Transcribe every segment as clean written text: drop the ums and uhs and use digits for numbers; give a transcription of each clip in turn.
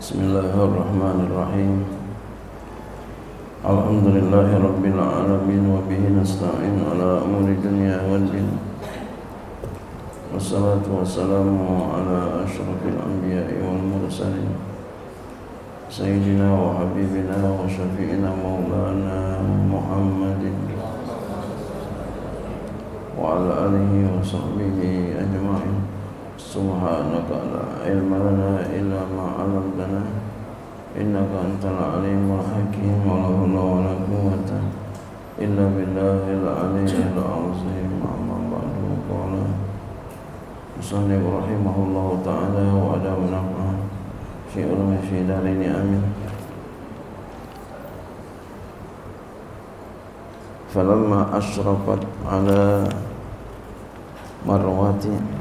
Bismillahirrahmanirrahim. Alhamdulillahi rabbil alamin wa bihi nasta'in ala umuri dunya wal din. Wassalatu wassalamu ala asyrafil anbiya'i wal mursalin sayyidina wa habibina wa syafi'ina maulana Muhammadin wa ala alihi wa sahbihi ajma'in. Subhanaka la ilma lana illa ma 'allamtana innaka antal alimul hakim. Wa la hawla wa la quwwata illa billahil aliyyil azim. Amma ba'du. Qala musannif rahimahullahu ta'ala wa adamu naf'ah fi ulumi fi darini amin. Falamma asyrafat ala marwati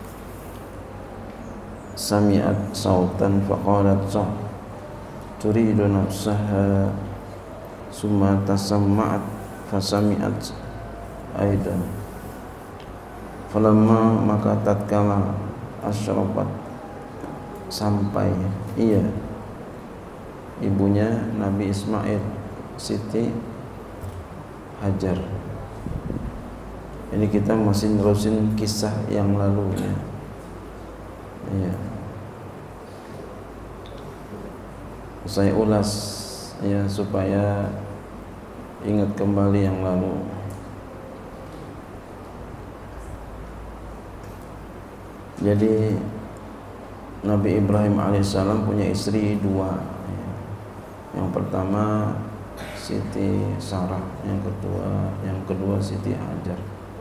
sami'at sautan faqalat turidu nafsaha summa tasamma'at fasami'at aidan. Falamma maka tatkala asyrafat sampai ibunya Nabi Ismail, Siti Hajar. Ini kita masih nerusin kisah yang lalu ya. Saya ulas ya supaya ingat kembali yang lalu. Jadi Nabi Ibrahim alaihissalam punya istri dua ya. Yang pertama Siti Sarah, yang kedua Siti Hajar.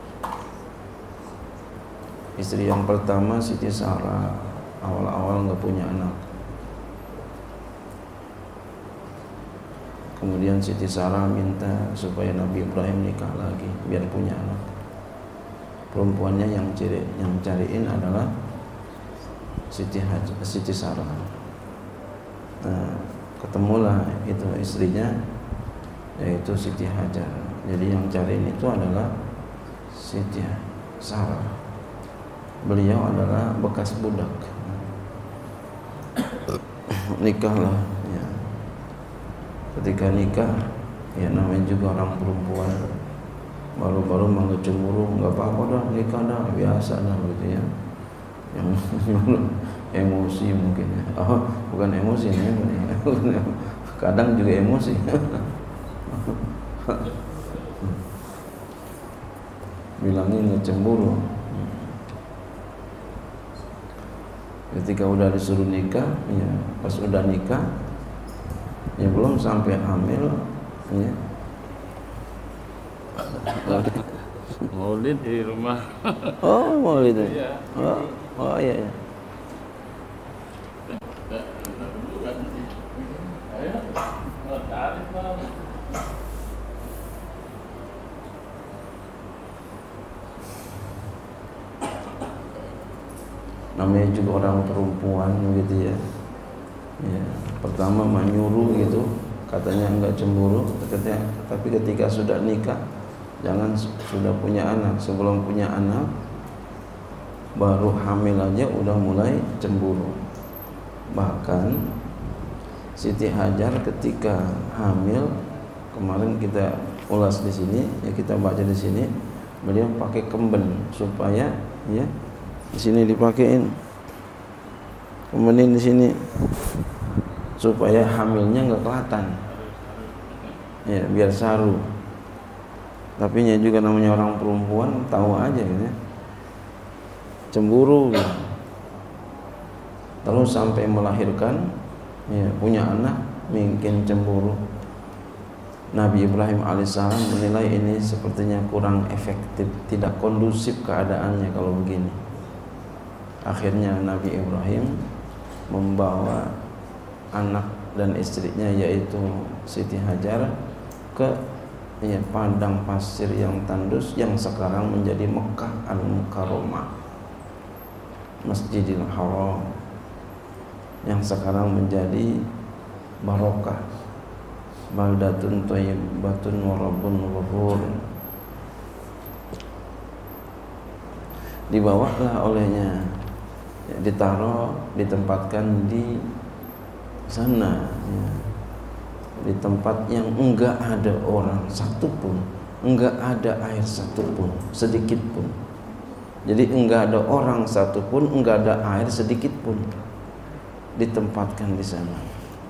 Istri yang pertama Siti Sarah awal-awal nggak punya anak. Kemudian Siti Sarah minta supaya Nabi Ibrahim nikah lagi biar punya anak. Perempuannya yang cariin adalah Siti Sarah. Nah, ketemulah itu istrinya yaitu Siti Hajar. Jadi yang cariin itu adalah Siti Sarah. Beliau adalah bekas budak. Nikahlah ya. Ketika nikah ya namanya juga orang perempuan baru-baru mau cemburu, nggak apa-apa dah, nikah dah, biasa dah gitu ya. Yang emosi mungkin ya. Oh, bukan emosi ya. Kadang juga emosi. Bilangnya ngecemburu. Ketika udah disuruh nikah, ya pas udah nikah, ya belum sampai hamil, ya. Maulid di rumah. Oh, maulid. Iya. Oh iya. Namanya juga orang perempuan gitu ya. Ya, pertama menyuruh gitu, katanya enggak cemburu, tapi ketika sudah nikah, jangan sudah punya anak, sebelum punya anak baru hamil aja udah mulai cemburu. Bahkan Siti Hajar ketika hamil, kemarin kita ulas di sini, ya kita baca di sini, beliau pakai kemben supaya ya di sini dipakein kemudian di sini supaya hamilnya nggak kelihatan ya, biar saru. Tapi nya juga namanya orang perempuan tahu aja gitu ya, cemburu gitu. Terus sampai melahirkan ya, punya anak mungkin cemburu. Nabi Ibrahim alaihissalam menilai ini sepertinya kurang efektif, tidak kondusif keadaannya kalau begini. Akhirnya Nabi Ibrahim membawa anak dan istrinya yaitu Siti Hajar ke padang pasir yang tandus yang sekarang menjadi Mekah Al-Mukarramah, Masjidil Haram yang sekarang menjadi barokah, baldatun thayyibatun wa rabbun ghafur. Dibawalah olehnya, ditempatkan di sana, ya, di tempat yang enggak ada orang satupun, enggak ada air satupun, sedikit pun. Jadi enggak ada orang satupun, enggak ada air sedikit pun, ditempatkan di sana.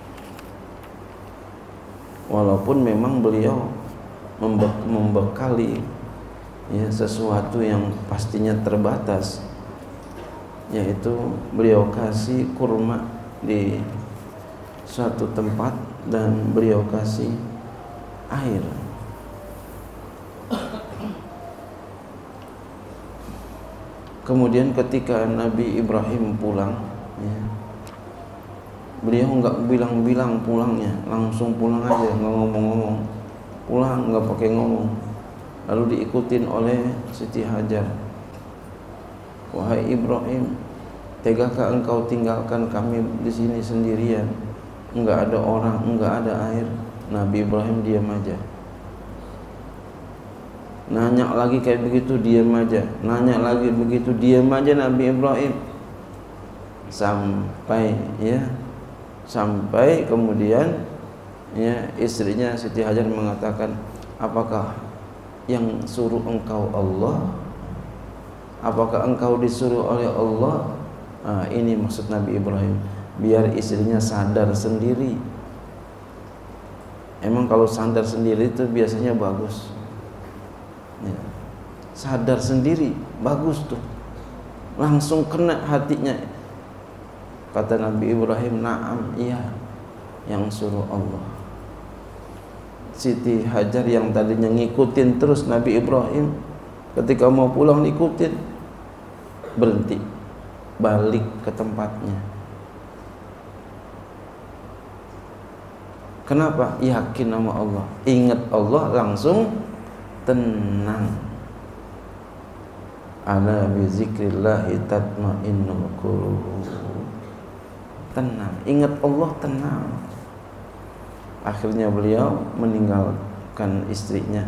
Walaupun memang beliau membekali ya sesuatu yang pastinya terbatas, yaitu beliau kasih kurma di suatu tempat dan beliau kasih air. Kemudian ketika Nabi Ibrahim pulang, ya, beliau nggak bilang-bilang pulangnya, langsung pulang aja, nggak ngomong-ngomong, pulang nggak pakai ngomong. Lalu diikutin oleh Siti Hajar. Wahai Ibrahim, tegakah engkau tinggalkan kami di sini sendirian? Enggak ada orang, enggak ada air. Nabi Ibrahim diam aja. Nanya lagi kayak begitu, diam aja. Nanya lagi begitu, diam aja Nabi Ibrahim. Sampai kemudian ya istrinya Siti Hajar mengatakan, apakah yang suruh engkau Allah? Apakah engkau disuruh oleh Allah? Nah, ini maksud Nabi Ibrahim, biar istrinya sadar sendiri. Emang kalau sadar sendiri itu biasanya bagus ya. Sadar sendiri bagus tuh, langsung kena hatinya. Kata Nabi Ibrahim, na'am, iya, yang suruh Allah. Siti Hajar yang tadinya ngikutin terus Nabi Ibrahim, ketika mau pulang ngikutin, berhenti, balik ke tempatnya. Kenapa? Yakin sama Allah, ingat Allah, langsung tenang. Ala bi zikrillahi tatma'innul qulub. Tenang, ingat Allah, tenang. Akhirnya beliau meninggalkan istrinya.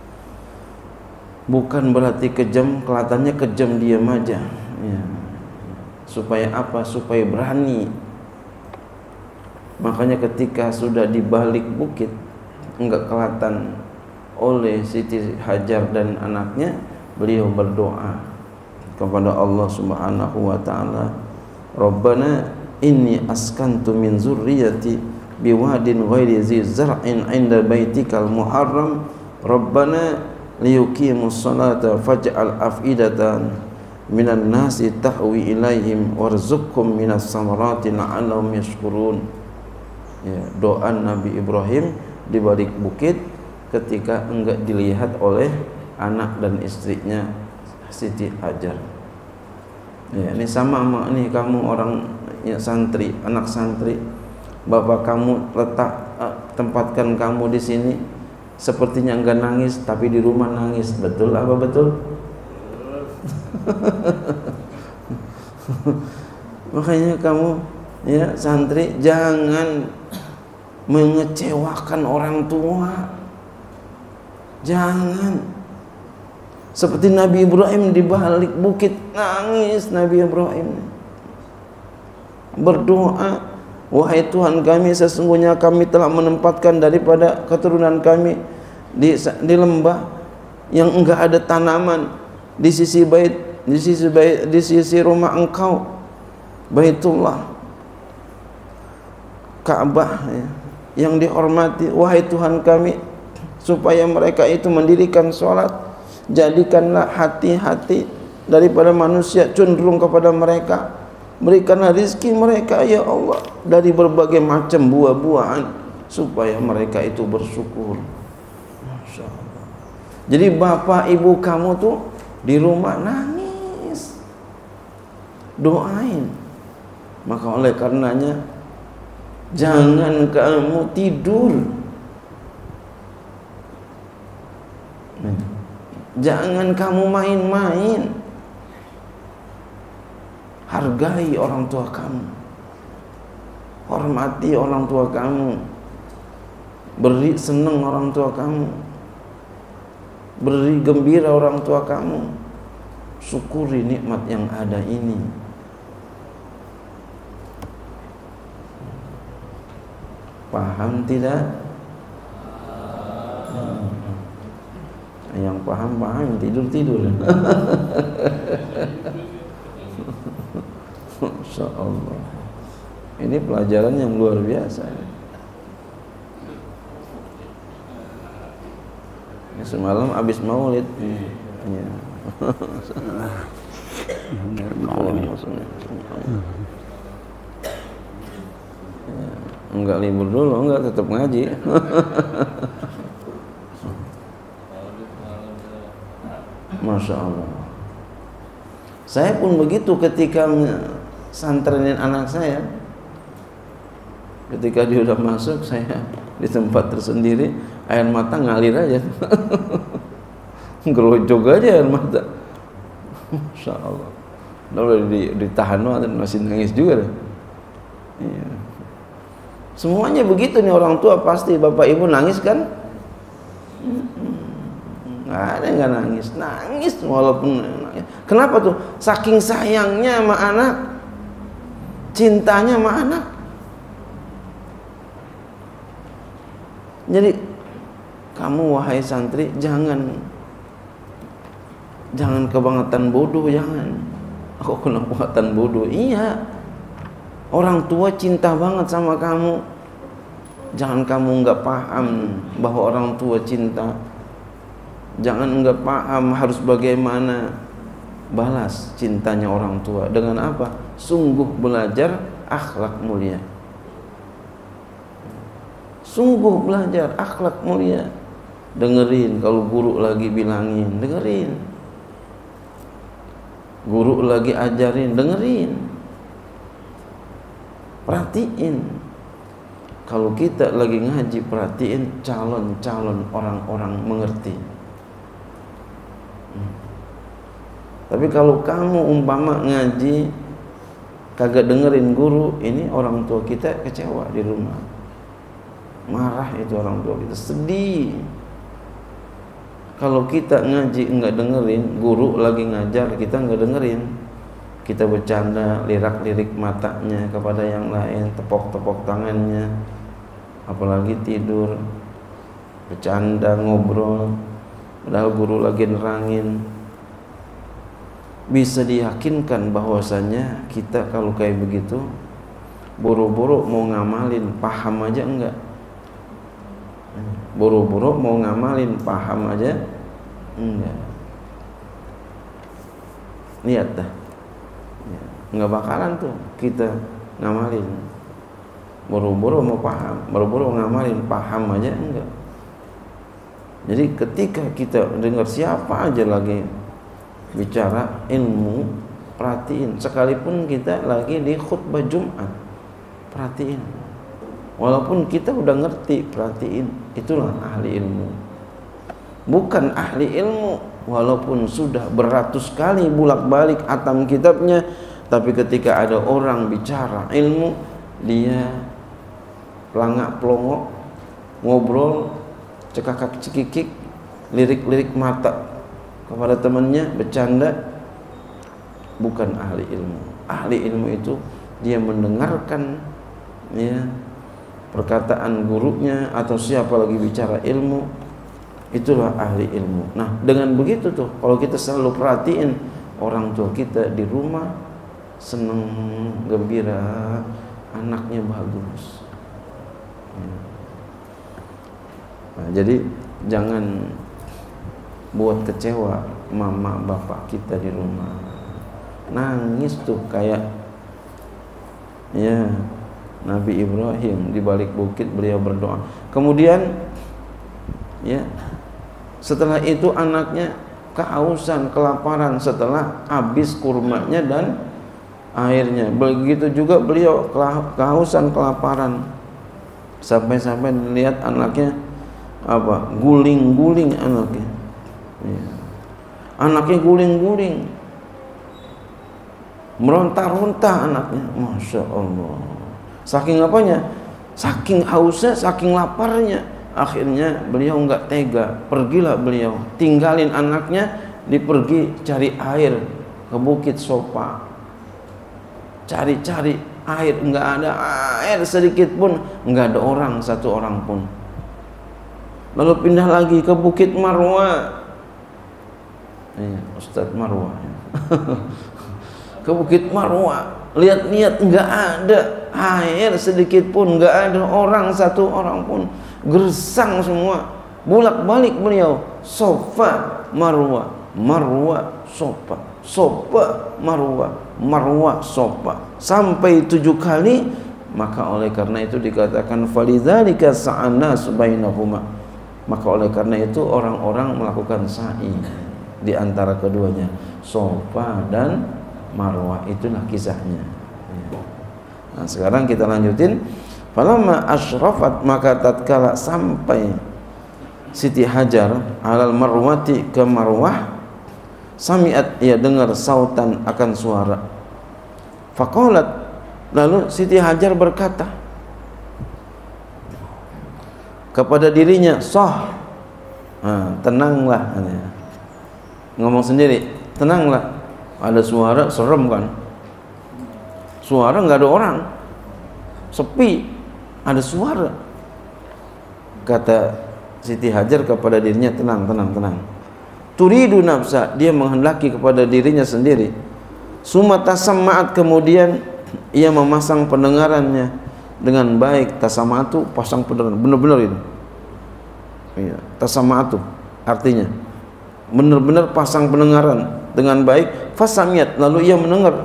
Bukan berarti kejam, kelihatannya kejam, diam aja ya. Supaya apa? Supaya berani. Makanya ketika sudah di balik bukit, enggak kelihatan oleh Siti Hajar dan anaknya, beliau berdoa kepada Allah Subhanahu wa taala, Rabbana inni askantu min zurriyyati biwadin ghairi zi zar'in 'inda baitikal muharram Rabbana liyuqimus salata faj'al af'idatan minan nasi tahwi ilaihim warzuqhum minas samarati la'allahum yashkurun. Ya, doa Nabi Ibrahim di balik bukit ketika enggak dilihat oleh anak dan istrinya Siti Hajar. Ya, ini sama nih, kamu orang ya, santri, anak santri, bapak kamu tempatkan kamu di sini, sepertinya enggak nangis tapi di rumah nangis. Betul apa betul? Makanya kamu ya santri jangan mengecewakan orang tua. Jangan seperti Nabi Ibrahim di balik bukit nangis. Nabi Ibrahim berdoa, wahai Tuhan kami, sesungguhnya kami telah menempatkan daripada keturunan kami di lembah yang enggak ada tanaman, di sisi rumah Engkau, Baitullah, Ka'bah ya, yang dihormati. Wahai Tuhan kami, supaya mereka itu mendirikan sholat, jadikanlah hati-hati daripada manusia cenderung kepada mereka. Berikanlah rizki mereka ya Allah dari berbagai macam buah-buahan, supaya mereka itu bersyukur. Masya Allah. Jadi bapak ibu kamu tuh di rumah nangis, doain. Maka oleh karenanya jangan kamu tidur, jangan kamu main-main. Hargai orang tua kamu, hormati orang tua kamu, beri senang orang tua kamu, beri gembira orang tua kamu, syukuri nikmat yang ada ini. paham tidak? Yang paham tidur. Masya Allah. Ini pelajaran yang luar biasa. Semalam habis maulid. Ya. Enggak libur dulu, enggak, tetap ngaji. Masya Allah. Saya pun begitu ketika santrenin anak saya. Ketika dia udah masuk, saya di tempat tersendiri, air mata ngalir aja. Ngerojok aja air mata. Masya Allah. Lalu ditahan masih nangis juga deh. Iya. Semuanya begitu nih, orang tua pasti. Bapak ibu nangis kan? Nggak ada yang nggak nangis. Nangis walaupun nangis. Kenapa tuh? Saking sayangnya sama anak, cintanya sama anak. Jadi kamu wahai santri jangan kebangetan bodoh, jangan. Aku kena kebangetan bodoh. Iya. Orang tua cinta banget sama kamu. Jangan kamu nggak paham bahwa orang tua cinta. Jangan nggak paham harus bagaimana balas cintanya orang tua. Dengan apa? Sungguh belajar akhlak mulia. Sungguh belajar akhlak mulia. Dengerin kalau guru lagi bilangin, dengerin. Guru lagi ajarin, dengerin. Perhatiin. Kalau kita lagi ngaji, perhatiin calon-calon orang-orang mengerti. Tapi kalau kamu umpama ngaji kagak dengerin guru, ini orang tua kita kecewa di rumah. Marah itu orang tua kita, sedih. Kalau kita ngaji enggak dengerin, guru lagi ngajar kita enggak dengerin, kita bercanda, lirak-lirik matanya kepada yang lain, tepok-tepok tangannya, apalagi tidur, bercanda, ngobrol, padahal guru lagi nerangin. Bisa diyakinkan bahwasanya kita kalau kayak begitu, boro-boro mau ngamalin, paham aja enggak. Boro-boro mau ngamalin, paham aja enggak. Lihat dah, enggak bakalan tuh kita ngamalin. Boro-boro mau paham, boro-boro ngamalin, paham aja enggak. Jadi ketika kita dengar siapa aja lagi bicara ilmu, perhatiin. Sekalipun kita lagi di khutbah Jumat, perhatiin. Walaupun kita udah ngerti, perhatiin. Itulah ahli ilmu. Bukan ahli ilmu walaupun sudah beratus kali bolak-balik atam kitabnya, tapi ketika ada orang bicara ilmu, dia pelangak pelongok, ngobrol, cekakak cekikik, lirik-lirik mata kepada temannya, bercanda. Bukan ahli ilmu. Ahli ilmu itu dia mendengarkan ya perkataan gurunya atau siapa lagi bicara ilmu, itulah ahli ilmu. Nah, dengan begitu tuh, kalau kita selalu perhatiin orang tua kita di rumah seneng, gembira, anaknya bagus. Nah, jadi jangan buat kecewa mama bapak kita di rumah. Nangis tuh kayak ya Nabi Ibrahim di balik bukit beliau berdoa. Kemudian ya setelah itu anaknya kehausan, kelaparan setelah habis kurmanya dan airnya. Begitu juga beliau kehausan, kelaparan. Sampai-sampai lihat anaknya apa? Guling-guling anaknya. Ya. Anaknya guling-guling. Meronta-ronta anaknya. Masya Allah. Saking apanya? Saking hausnya, saking laparnya. Akhirnya beliau enggak tega. Pergilah beliau, tinggalin anaknya, pergi cari air ke Bukit Sofa. Cari-cari air, enggak ada air sedikit pun, enggak ada orang, satu orang pun. Lalu pindah lagi ke Bukit Marwa. Ustadz Marwa. Ke Bukit Marwa, lihat-lihat enggak ada air sedikit pun, enggak ada orang, satu orang pun. Gersang semua. Bolak-balik beliau, Safa, Marwa, Marwa, Safa, Safa, Marwa, Marwa, Safa, sampai 7 kali. Maka oleh karena itu dikatakan falidzalika sa'annas bainahuma. Maka oleh karena itu orang-orang melakukan sa'i di antara keduanya, Safa dan Marwa. Itulah kisahnya. Nah, sekarang kita lanjutin. Falamma asyrafat, maka tatkala sampai Siti Hajar alal marwati, ke Marwah, sami'at, ia dengar sautan, akan suara. Faqalat, lalu Siti Hajar berkata kepada dirinya, Sah, tenanglah. Ngomong sendiri, tenanglah. Ada suara, serem kan? Suara nggak ada orang, sepi, ada suara. Kata Siti Hajar kepada dirinya, tenang, tenang, tenang. Turidu nafsa, dia menghendaki kepada dirinya sendiri. Summa tasamma'at, kemudian ia memasang pendengarannya dengan baik. Tasamma'atu, pasang pendengaran, benar-benar itu. Iya, tasamma'atu artinya benar-benar pasang pendengaran dengan baik. Fasamiat, lalu ia mendengar.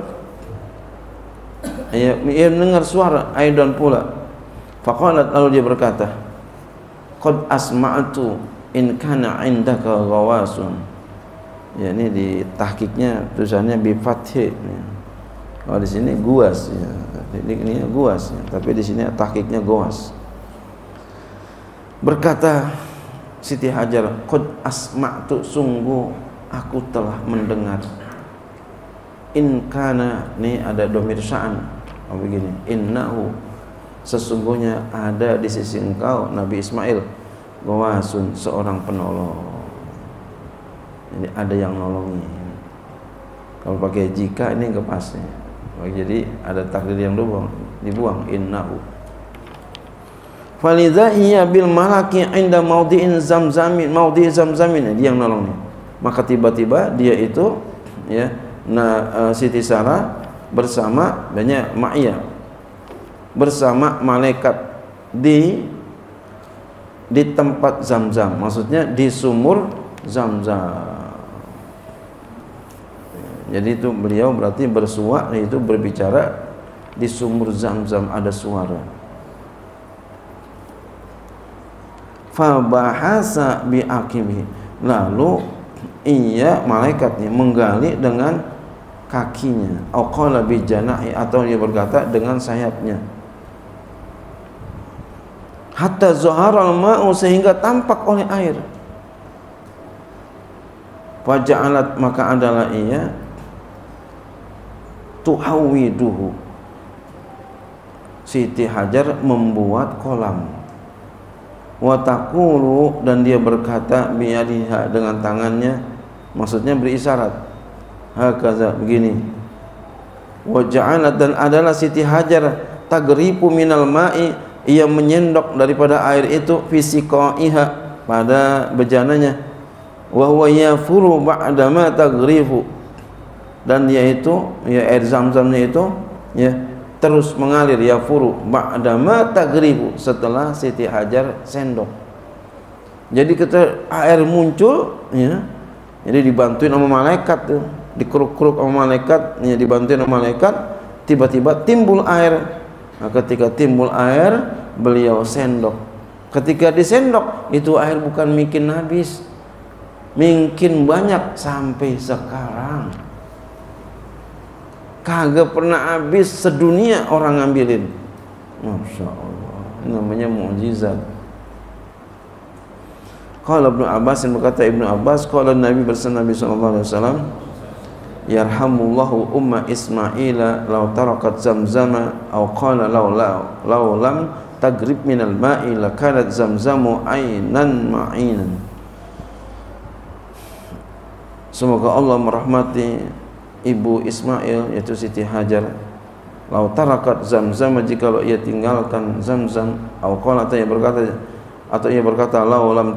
Ia mendengar suara aidan pula. Faqalat, lalu dia berkata, qad asma'tu in kana indaka ghawasun. Ya, ini di tahqiqnya tulisannya bi fathhi. Kalau di sini guas ya. Ini guas ya, tapi di sini tahqiqnya gawas. Berkata Siti Hajar, qad asma'tu, sungguh aku telah mendengar. In kana, ini ada dhamir sya'an. Begini, innahu, sesungguhnya ada di sisi engkau Nabi Ismail, gawasun, seorang penolong. Jadi ada yang nolongi. Kalau pakai jika ini enggak pas nih. Jadi ada takdir yang dibuang, innahu. Falidha hiya bil malaki inda maudhi'in zamzamin, maudhi' zamzamin, dia yang nolongnya. Maka tiba-tiba dia itu ya, Siti Sarah bersama banyak ma'iyah, bersama malaikat di tempat Zamzam, maksudnya di sumur Zamzam. Jadi itu beliau berarti bersuara, itu berbicara di sumur Zamzam, ada suara. Fa bahasa bi aqibi, lalu ia malaikatnya menggali dengan kakinya, au qala bi janahi, atau dia berkata dengan sayapnya. Hatta zaharal ma'u, sehingga tampak oleh air. Faja'alat, maka adalah ia tuhawiduhu, Siti Hajar membuat kolam. Wa taqulu, dan dia berkata biyadiha, dengan tangannya, maksudnya berisyarat. Hakaza, begini. Wa ja'alat, dan adalah Siti Hajar tagripu minal ma'i, ia menyendok daripada air itu, fisiqaiha, pada bejananya. Wa huwa yafuru ba'da ma tagrifu, dan dia itu ya, air Zamzamnya itu ya terus mengalir, yafuru ba'da ma tagrifu, setelah Siti Hajar sendok. Jadi ketika air muncul ya, jadi dibantuin sama malaikat tuh, dikeruk-keruk sama malaikat, ya, dibantuin sama malaikat, tiba-tiba timbul air. Nah, ketika timbul air, beliau sendok. Ketika disendok, itu air bukan mungkin habis, mungkin banyak sampai sekarang. Kagak pernah habis, sedunia orang ngambilin. Masya Allah, namanya mukjizat. Qala Ibnu Abbas, berkata Ibnu Abbas, qala Nabi, bersama Nabi sallallahu alaihi wasallam, yarhamullahu umma Ismaila law tarakat zamzama, aw qala law lam tagrib minal ma'i lakanat zamzamu ainan ma'inan. Semoga Allah merahmati ibu Ismail, yaitu Siti Hajar, lau tarakat Zamzam, jikalau ia tinggalkan Zamzam, atau ia berkata lau lam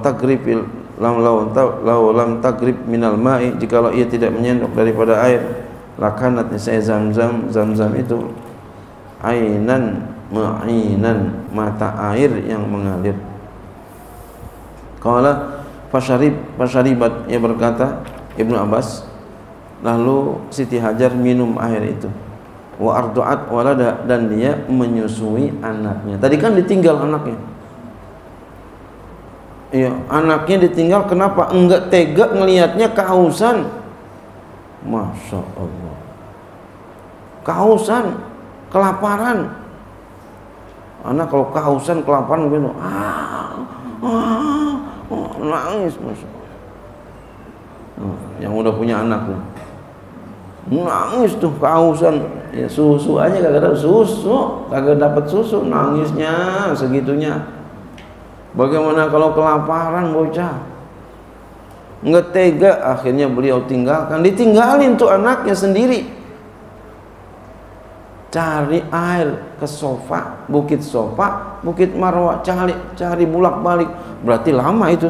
tagrib minal ma'i, jikalau ia tidak menyendok daripada air, lakanat nisai Zamzam itu ainan ma'inan, mata air yang mengalir. Qala fasyaribat, ia berkata Ibnu Abbas, lalu Siti Hajar minum air itu. Wa ardu'at walada, dan dia menyusui anaknya. Tadi kan ditinggal anaknya. Iya, anaknya ditinggal, kenapa? Enggak tega ngelihatnya kehausan. Masya Allah. Kehausan, kelaparan. Anak kalau kehausan, kelaparan gitu, nangis, Masya Allah. Yang udah punya anak tuh nangis tuh kehausan, ya susu aja kagak ada susu, kagak dapat susu, nangisnya segitunya. Bagaimana kalau kelaparan bocah? Nggak tega, akhirnya beliau ditinggalin tuh anaknya sendiri, cari air ke Sofa, Bukit Sofa, Bukit Marwah, cari bolak-balik, berarti lama itu.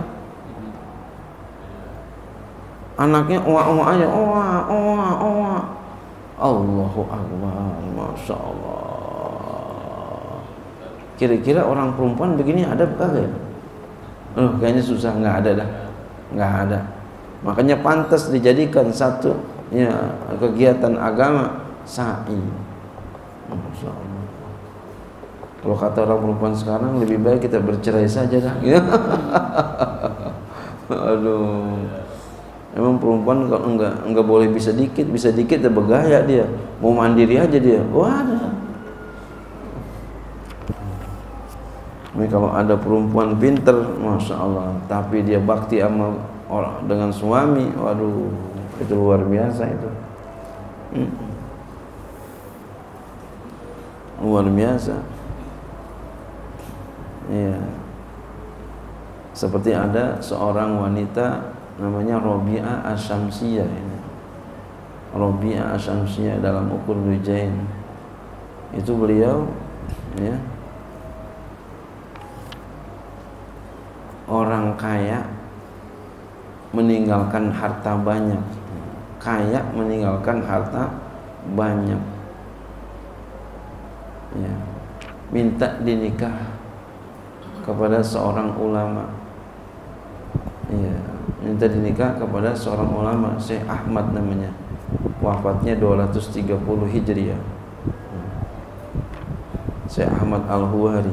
Anaknya oa-oa aja, oa. Allahu Akbar, Masya Allah. Kira-kira orang perempuan begini ada kagak ya? Kayaknya susah, nggak ada dah, nggak ada. Makanya pantas dijadikan satu ya kegiatan agama, sa'i. Masya Allah. Kalau kata orang perempuan sekarang, lebih baik kita bercerai saja dah. Aduh. Emang perempuan kalau enggak boleh bisa dikit dia bergaya, dia mau mandiri aja dia. Waduh. Ini kalau ada perempuan pinter, Masya Allah, tapi dia bakti sama orang dengan suami, waduh, itu luar biasa itu. Luar biasa. Iya. Seperti ada seorang wanita namanya Robi'ah Asyamsiyah ini. Robi'ah Asyamsiyah dalam Ukur Rujain. Itu beliau ya, orang kaya meninggalkan harta banyak. Kaya meninggalkan harta banyak. Ya. Minta dinikah kepada seorang ulama. Ya. Minta dinikah kepada seorang ulama, Syekh Ahmad namanya, wafatnya 230 Hijriah, Syekh Ahmad Al-Huwari.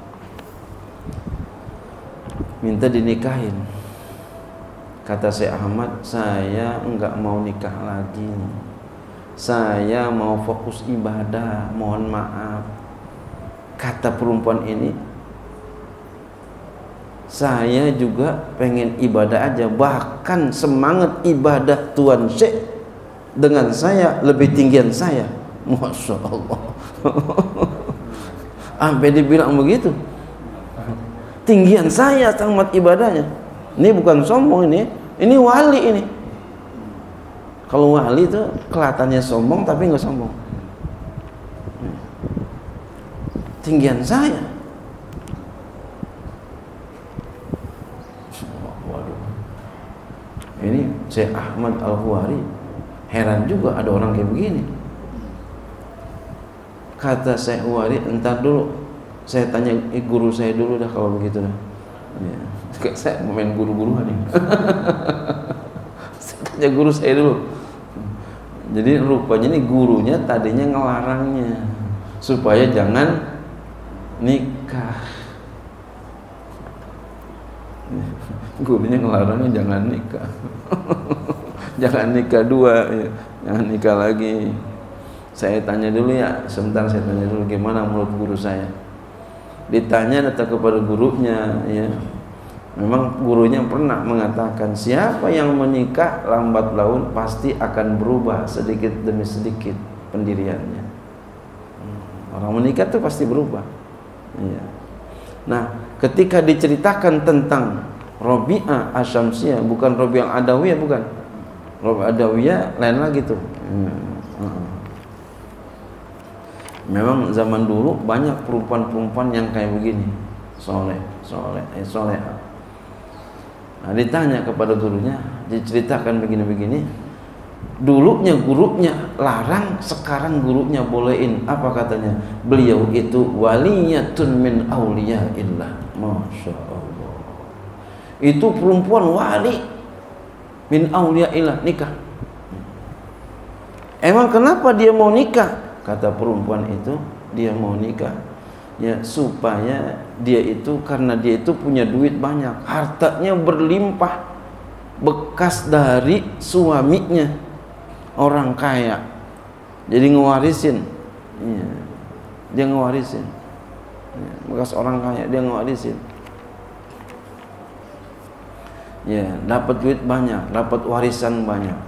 Minta dinikahin. Kata Syekh Ahmad, saya enggak mau nikah lagi, saya mau fokus ibadah, mohon maaf. Kata perempuan ini, saya juga pengen ibadah aja, bahkan semangat ibadah Tuan Syekh dengan saya lebih tinggian saya. Masya Allah. Sampai dibilang begitu, tinggian saya semangat ibadahnya. Ini bukan sombong, ini wali ini. Kalau wali itu kelihatannya sombong tapi nggak sombong. Tinggian saya. Ini Syekh Ahmad Al-Huwari, heran juga ada orang kayak begini. Kata Syekh Huwari, entar dulu saya tanya guru saya dulu dah kalau begitu dah. Ya. Saya main guru-guruan nih. Saya tanya guru saya dulu. Jadi rupanya nih gurunya tadinya ngelarangnya supaya jangan nikah. Gurunya ngelarangnya jangan nikah. Jangan nikah dua, ya. Jangan nikah lagi. Saya tanya dulu ya, sebentar saya tanya dulu gimana menurut guru saya. Ditanya datang kepada gurunya, ya. Memang gurunya pernah mengatakan siapa yang menikah lambat laun pasti akan berubah sedikit demi sedikit pendiriannya. Orang menikah tuh pasti berubah. Ya. Nah, ketika diceritakan tentang Robi'ah Asyamsiyah, bukan Robi'ah Adawiyah, bukan. Robi'ah Adawiyah lain lagi tuh. Memang zaman dulu banyak perempuan-perempuan yang kayak begini, soleh. Nah, ditanya kepada gurunya, diceritakan begini-begini. Dulunya gurunya larang, sekarang gurunya bolehin. Apa katanya? Beliau itu waliyatun min auliyaillah. Masya Allah. Itu perempuan wali min auliyaillah, nikah. Emang kenapa dia mau nikah? Kata perempuan itu, dia mau nikah ya supaya dia itu, karena dia itu punya duit banyak, hartanya berlimpah, bekas dari suaminya orang kaya, jadi ngewarisin ya, dia ngewarisin ya, bekas orang kaya dia ngewarisin ya, dapat duit banyak, dapat warisan banyak.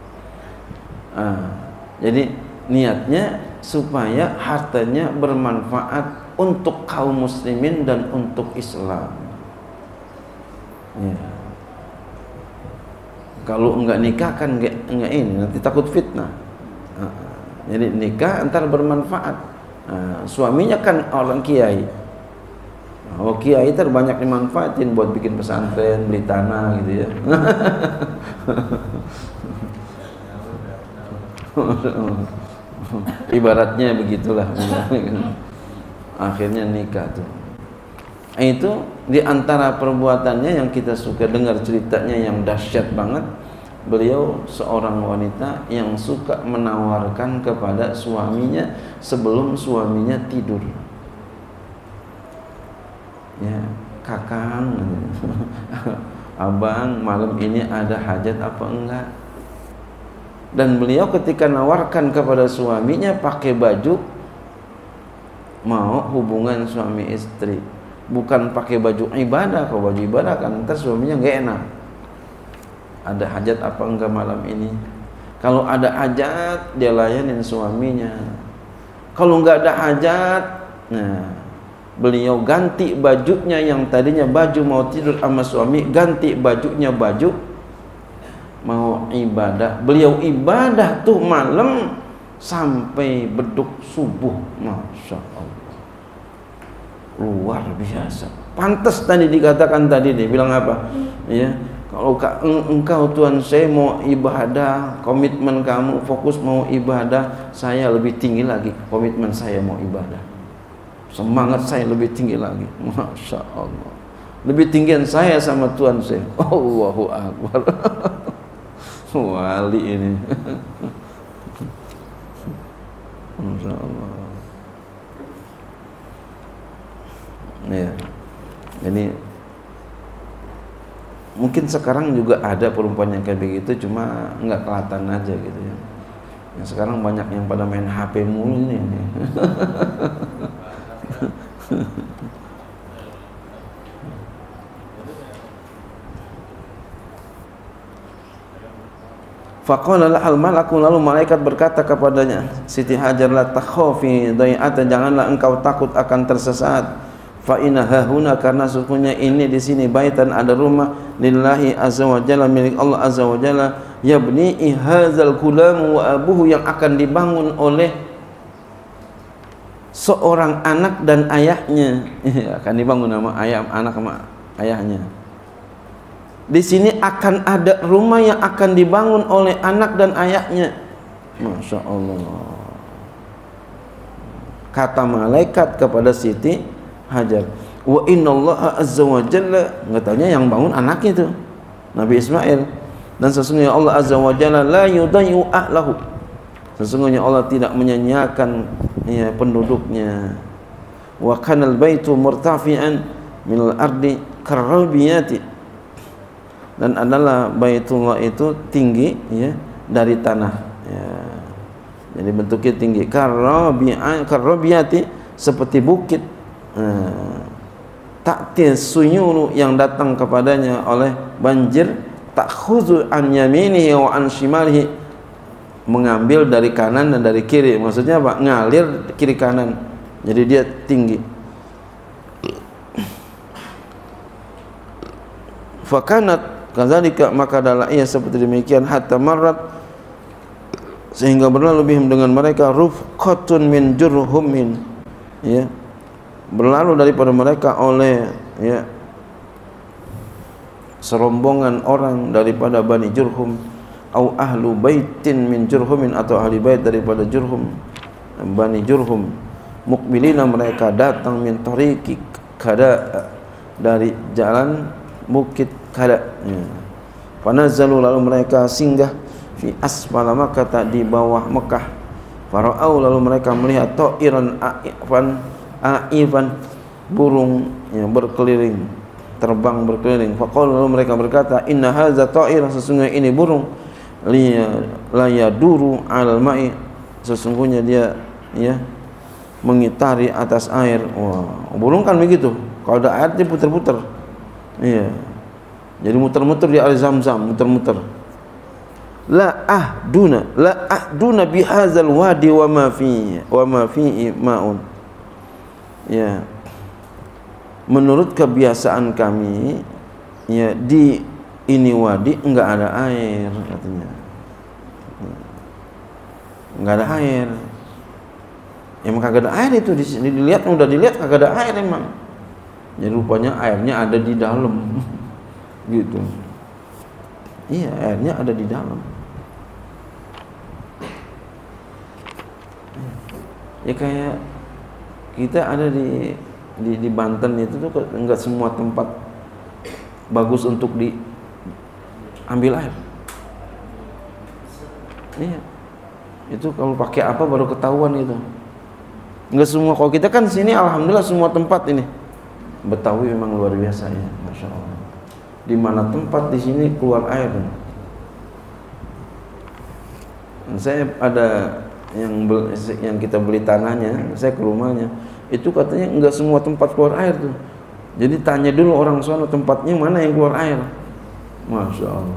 Jadi niatnya supaya hartanya bermanfaat untuk kaum muslimin dan untuk Islam ya. Kalau enggak nikah kan enggak ini, nanti takut fitnah. Jadi nikah antar bermanfaat. Suaminya kan orang kiai. Oh, kiai terbanyak dimanfaatin buat bikin pesantren, beli tanah gitu ya. Ibaratnya begitulah. Akhirnya nikah tuh. Itu diantara perbuatannya yang kita suka dengar ceritanya yang dahsyat banget. Beliau seorang wanita yang suka menawarkan kepada suaminya sebelum suaminya tidur. Ya, kakang, abang malam ini ada hajat apa enggak? Dan beliau ketika nawarkan kepada suaminya pakai baju, mau hubungan suami istri, bukan pakai baju ibadah. Kalau baju ibadah kan ntar suaminya nggak enak. Ada hajat apa enggak malam ini? Kalau ada hajat dia layanin suaminya. Kalau nggak ada hajat, nah beliau ganti bajunya yang tadinya baju mau tidur sama suami, ganti bajunya baju mau ibadah. Beliau ibadah tuh malam sampai beduk subuh. Masya Allah, luar biasa. Pantas tadi dikatakan tadi dia bilang apa ya, kalau engkau Tuhan saya mau ibadah, komitmen kamu fokus mau ibadah, saya lebih tinggi lagi komitmen saya mau ibadah, semangat saya lebih tinggi lagi. Masya Allah, lebih tinggian saya sama Tuhan saya. Allahu Akbar. Wali ini. Masya Allah. Ya, jadi mungkin sekarang juga ada perempuan yang kayak begitu, cuma nggak kelihatan aja gitu ya. Yang sekarang banyak yang pada main HP mulu ini. Faqala lahal malaku, lalu malaikat berkata kepadanya, Siti Hajar, la takhafi dai'atan, janganlah engkau takut akan tersesat. Fa inna hahuna, karena sesungguhnya ini di sini baitan, ada rumah, lillahi azza wa jalla, milik Allah azza wa jalla, yabni hadzal gulam wa abuhu, yang akan dibangun oleh seorang anak dan ayahnya. Akan dibangun sama anak sama ayahnya. Di sini akan ada rumah yang akan dibangun oleh anak dan ayahnya. Masya Allah. Kata malaikat kepada Siti Hajar, wa innallaha azza wa jalla, nggak taunya yang bangun anaknya itu Nabi Ismail. Dan sesungguhnya Allah azza wa jalla la yudayyu ahlahu, sesungguhnya Allah tidak menyanyiakan ya, penduduknya. Wa kanal baitu murtafi'an minal ardi karrabiyati, dan adalah Baitullah itu tinggi ya dari tanah ya. Jadi bentuknya tinggi, karrabiyati, seperti bukit. Ta'ti suyuru, yang datang kepadanya oleh banjir, ta'khudhu an yaminihi wa an shimalihi, mengambil dari kanan dan dari kiri. Maksudnya apa? Ngalir kiri kanan. Jadi dia tinggi. Fakanat kadzalika, maka adalah ia seperti demikian, hatta marrat, sehingga berlalu bihim dengan mereka rufqatun min jurhumin, ya, berlalu daripada mereka oleh, ya, serombongan orang daripada Bani Jurhum, au ahlu baitin min Jurhumin, atau ahli bait daripada Jurhum, Bani Jurhum, mukbilina mereka datang min tariqi Kada, dari jalan bukit Kada, ya. Fanazzalu, lalu mereka singgah fi asfala Makkah, di bawah Mekah. Fara'au, lalu mereka melihat ta'iran aifan, burung yang berkeliling, terbang berkeliling. Faqala, lalu mereka berkata, inna hadza ta'ir, sesungguhnya ini burung, la yaduru al ma'i, sesungguhnya dia, ya, mengitari atas air. Wah, burung kan begitu, kalau ada air dia putar-putar, iya, jadi muter-muter di air Zam-Zam, muter-muter. La ahduna bihadzal wadi wa ma fihi ma'un, ya, menurut kebiasaan kami, ya, di ini wadi enggak ada air, katanya, enggak ada air. Emang kagak ada air itu, dilihat, udah dilihat kagak ada air emang. Jadi rupanya airnya ada di dalam. Gitu. Iya, airnya ada di dalam. Ya kayak kita ada di Banten itu tuh enggak semua tempat bagus untuk diambil air. Iya. Itu kalau pakai apa baru ketahuan itu. Enggak semua. Kalau kita kan sini alhamdulillah semua tempat ini. Betawi memang luar biasa, ya, masya Allah. Di mana tempat di sini keluar air. Saya ada yang kita beli tanahnya, saya ke rumahnya, itu katanya enggak semua tempat keluar air tuh. Jadi tanya dulu orang sana tempatnya mana yang keluar air. Masya Allah.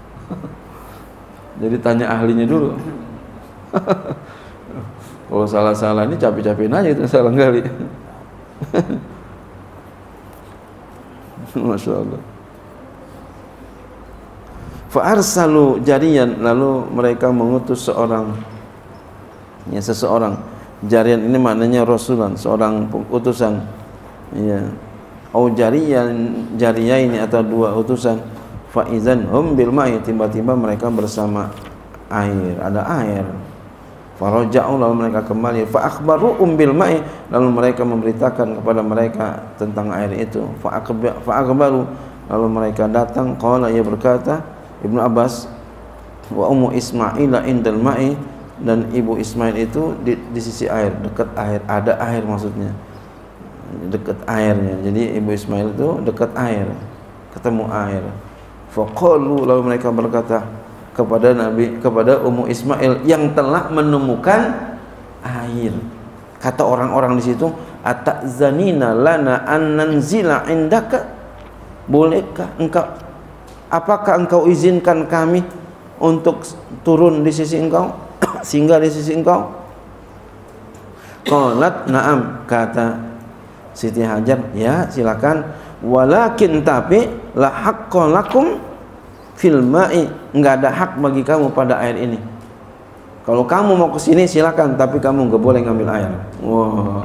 Jadi tanya ahlinya dulu. Kalau salah-salah ini capek-capekin aja itu, salah kali. Masya Allah. Fa'arsalu jariyan, lalu mereka mengutus seseorang. Jariyan ini maknanya rasulan, seorang utusan, ya. Au jariyah ini atau dua utusan. Fa'izan hum bil ma'i, tiba-tiba mereka bersama air, ada air. Faraja'u, lalu mereka kembali. Fa'akhbaru bil ma'i, lalu mereka memberitakan kepada mereka tentang air itu. Fa'akhbaru, lalu mereka datang. Qala, ia berkata, Ibnu Abbas, wa ummu Ismaila indal ma'i, dan ibu Ismail itu di sisi air, dekat air, ada air maksudnya, dekat airnya. Jadi ibu Ismail itu dekat air, ketemu air. Faqalu, lalu mereka berkata kepada Ummu Ismail yang telah menemukan air. Kata orang-orang di situ, atazanina lana an nanzila indaka, bolehkah engkau, apakah engkau izinkan kami untuk turun di sisi engkau, singgah di sisi engkau? Qalat na'am, kata Siti Hajar, ya silakan. Walakin, tapi la haqqa lakum fil ma'i, enggak ada hak bagi kamu pada air ini. Kalau kamu mau ke sini silakan, tapi kamu enggak boleh ngambil air. Wah.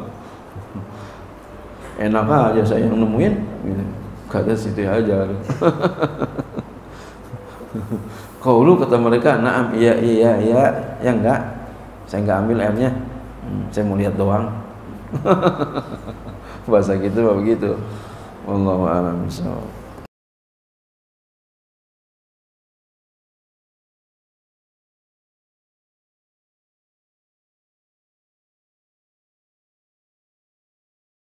Enak aja saya yang nemuin gitu. Kata Siti Hajar. Qaulu, kata mereka, na'am, iya, ya enggak. Saya enggak ambil airnya. Saya mau lihat doang. Bahasa gitu begitu. Wallahu a'lam bishawab.